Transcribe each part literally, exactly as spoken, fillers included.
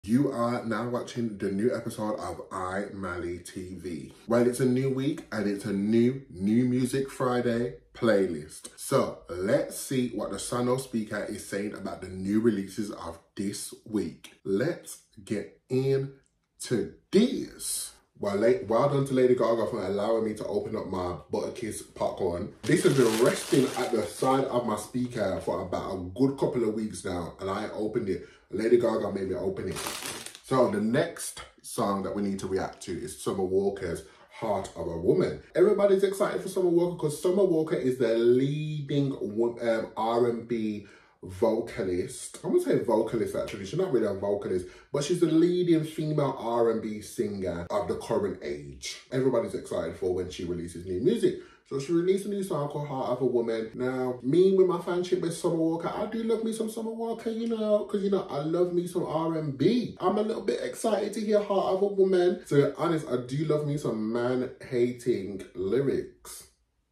You are now watching the new episode of I Mally T V. Well, it's a new week and it's a new New Music Friday playlist. So let's see what the Sonos speaker is saying about the new releases of this week. Let's get into this. Well, late, well done to Lady Gaga for allowing me to open up my Butterkiss popcorn. This has been resting at the side of my speaker for about a good couple of weeks now, and I opened it. Lady Gaga made me open it. So the next song that we need to react to is Summer Walker's Heart of a Woman. Everybody's excited for Summer Walker because Summer Walker is the leading um, R and B vocalist. I wouldn't say vocalist actually, she's not really a vocalist, but she's the leading female R and B singer of the current age. Everybody's excited for when she releases new music. So she released a new song called Heart of a Woman. Now, me with my fanship with Summer Walker, I do love me some Summer Walker, you know, because, you know, I love me some R and B. I'm a little bit excited to hear Heart of a Woman. To be honest, I do love me some man-hating lyrics.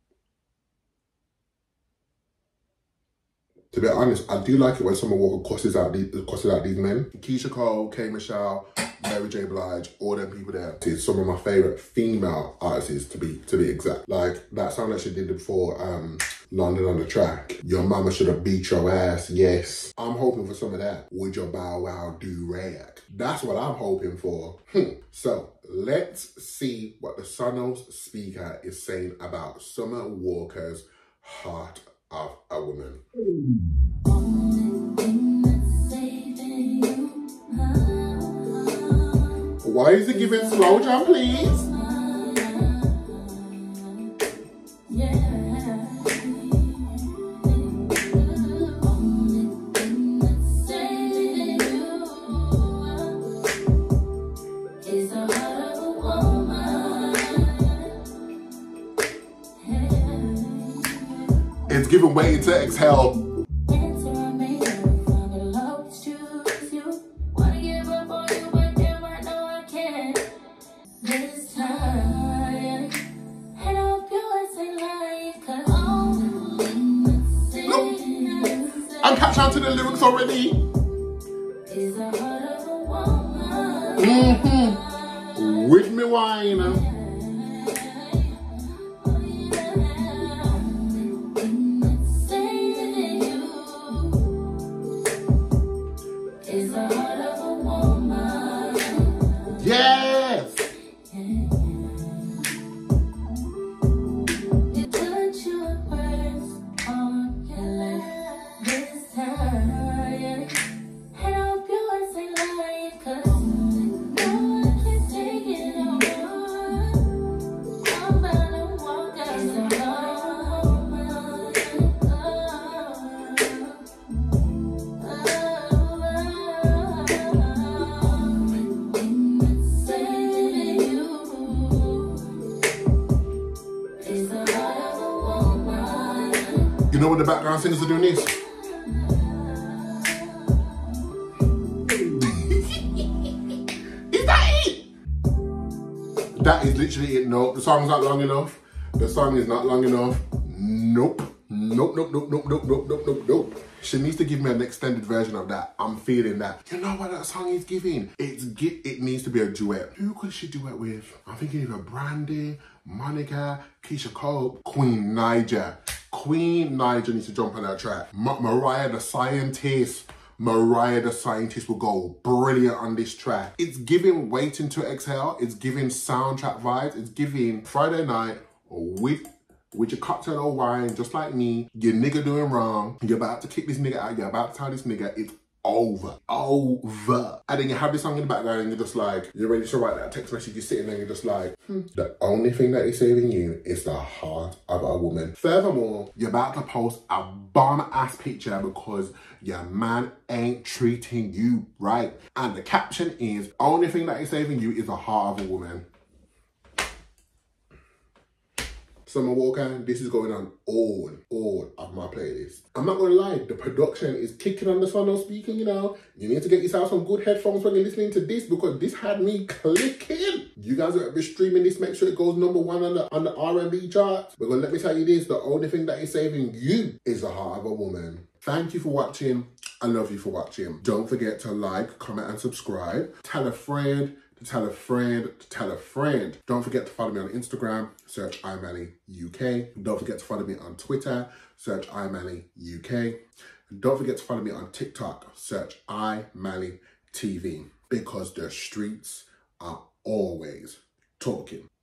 To be honest, I do like it when Summer Walker cusses out these, cusses out these men. Keisha Cole, K. Michelle, Mary J. Blige, all them people there. It's some of my favourite female artists, to be to be exact. Like that song that she did before um, London on the Track. Your mama should have beat your ass, yes. I'm hoping for some of that. Would your bow wow do rag? That's what I'm hoping for. Hmm. So let's see what the Sonos speaker is saying about Summer Walker's Heart of a Woman. Why is it giving slow jam, please? It's giving way to exhale. I'm catching on to the lyrics already. Mm-hmm. With me wine. Yes! You know what the background singers are doing this? Is that it? That is literally it. No, the song's not long enough. The song is not long enough. Nope. Nope, nope, nope, nope, nope, nope, nope, nope, nope. She needs to give me an extended version of that. I'm feeling that. You know what that song is giving? It's It needs to be a duet. Who could she duet with? I'm thinking either Brandy, Monica, Keisha Cole, Queen Naija. Queen Naija needs to jump on that track. Ma Mariah the Scientist. Mariah the Scientist will go brilliant on this track. It's giving Waiting to Exhale. It's giving soundtrack vibes. It's giving Friday night with with your cocktail or wine, just like me. Your nigga doing wrong. You're about to kick this nigga out. You're about to tell this nigga it's over. Over. And then you have this song in the background and you're just like, you're ready to write that text message. You're sitting there and you're just like, hmm. The only thing that is saving you is the heart of a woman. Furthermore, you're about to post a bomb-ass picture because your man ain't treating you right. And the caption is, only thing that is saving you is the heart of a woman. Summer Walker, this is going on all, all of my playlist. I'm not gonna lie, the production is kicking on the Sonos speaker, you know. You need to get yourself some good headphones when you're listening to this because this had me clicking. You guys are be streaming this, make sure it goes number one on the on the R and B charts. Because let me tell you this, the only thing that is saving you is the heart of a woman. Thank you for watching. I love you for watching. Don't forget to like, comment, and subscribe. Tell a friend, to tell a friend, to tell a friend. Don't forget to follow me on Instagram, search imally U K. Don't forget to follow me on Twitter, search imally U K. Don't forget to follow me on TikTok, search imally T V, because the streets are always talking.